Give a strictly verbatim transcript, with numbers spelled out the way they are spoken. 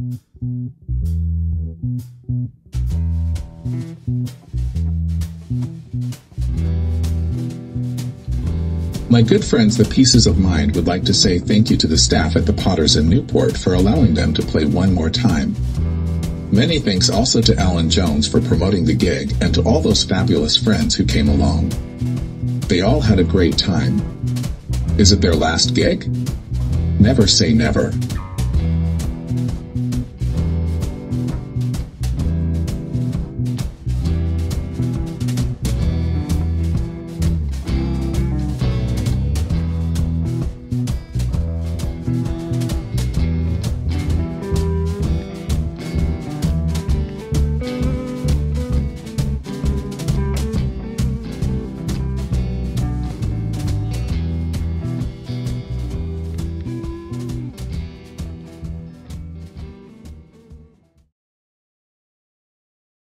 My good friends the Pieces of Mind would like to say thank you to the staff at the Potters in Newport for allowing them to play one more time. Many thanks also to Alan Jones for promoting the gig and to all those fabulous friends who came along. They all had a great time. Is it their last gig? Never say never.